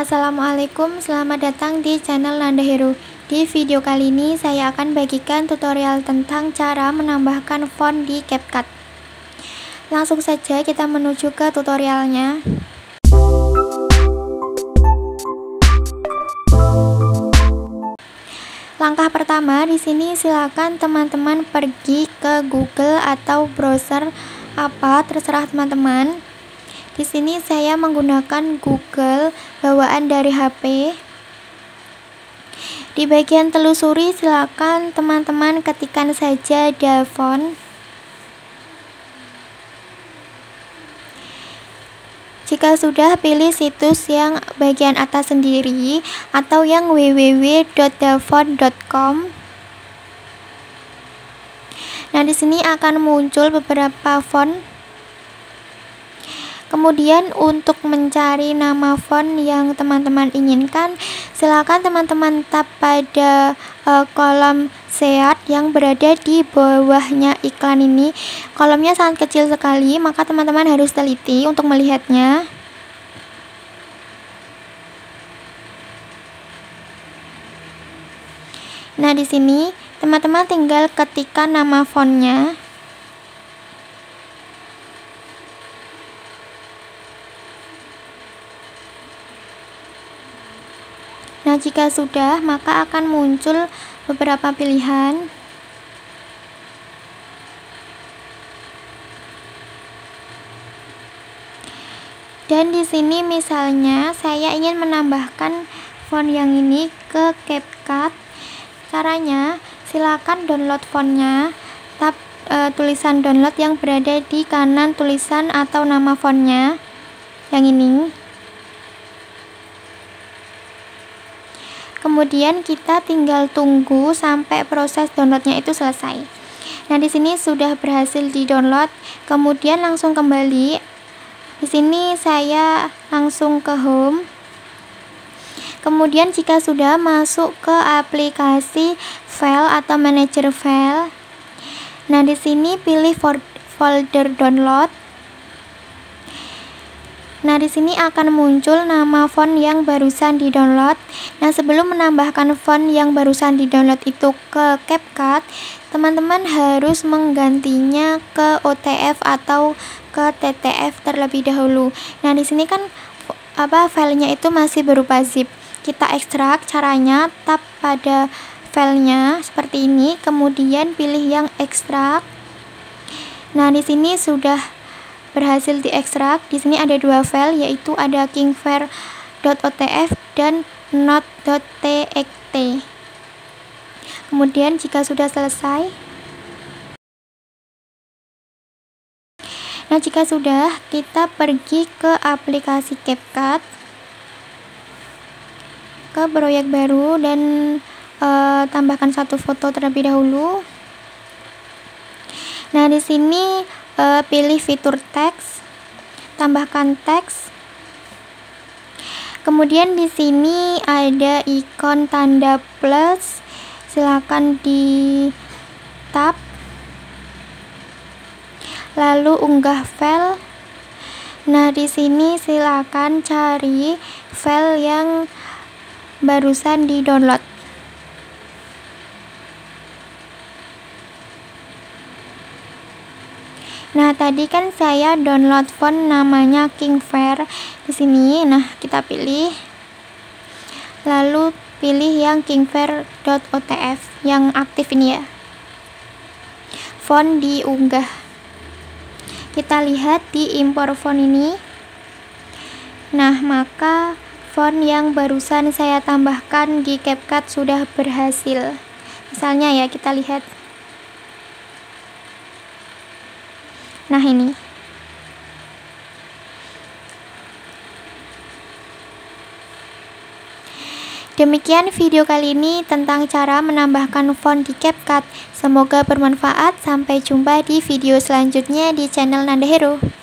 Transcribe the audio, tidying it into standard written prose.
Assalamualaikum, selamat datang di channel Nanda Hero. Di video kali ini saya akan bagikan tutorial tentang cara menambahkan font di CapCut. Langsung saja kita menuju ke tutorialnya. Langkah pertama di sini silakan teman-teman pergi ke Google atau browser apa terserah teman-teman. Di sini saya menggunakan Google bawaan dari HP. Di bagian telusuri silakan teman-teman ketikkan saja Davon. Jika sudah, pilih situs yang bagian atas sendiri atau yang www.davon.com. Nah, di sini akan muncul beberapa font. Kemudian untuk mencari nama font yang teman-teman inginkan, silakan teman-teman tap pada kolom search yang berada di bawahnya iklan ini. Kolomnya sangat kecil sekali, maka teman-teman harus teliti untuk melihatnya. Nah, di sini teman-teman tinggal ketikkan nama fontnya. Nah, jika sudah, maka akan muncul beberapa pilihan. Dan di sini misalnya saya ingin menambahkan font yang ini ke CapCut. Caranya, silakan download fontnya, tap tulisan download yang berada di kanan tulisan atau nama fontnya yang ini. Kemudian kita tinggal tunggu sampai proses downloadnya itu selesai. Nah, di sini sudah berhasil di-download. Kemudian langsung kembali. Di sini saya langsung ke home. Kemudian jika sudah, masuk ke aplikasi file atau manager file. Nah, di sini pilih folder download. Nah, di sini akan muncul nama font yang barusan di-download. Nah, sebelum menambahkan font yang barusan di-download itu ke CapCut, teman-teman harus menggantinya ke OTF atau ke TTF terlebih dahulu. Nah, di sini kan filenya itu masih berupa zip. Kita ekstrak, caranya tap pada filenya seperti ini, kemudian pilih yang ekstrak. Nah, di sini sudah berhasil diekstrak. Di sini ada dua file, yaitu ada kingfare.otf dan not.txt. Kemudian jika sudah selesai, nah jika sudah, kita pergi ke aplikasi CapCut, ke proyek baru dan tambahkan satu foto terlebih dahulu. Nah, di sini pilih fitur teks, tambahkan teks. Kemudian di sini ada ikon tanda plus, silakan di tap. Lalu unggah file. Nah, di sini silakan cari file yang barusan di-download. Nah, tadi kan saya download font namanya Kingfare di sini. Nah, kita pilih. Lalu pilih yang kingfare.otf yang aktif ini ya. Font diunggah. Kita lihat di impor font ini. Nah, maka font yang barusan saya tambahkan di CapCut sudah berhasil. Misalnya ya, kita lihat. Nah, ini. Demikian video kali ini tentang cara menambahkan font di CapCut. Semoga bermanfaat. Sampai jumpa di video selanjutnya di channel Nanda Hero.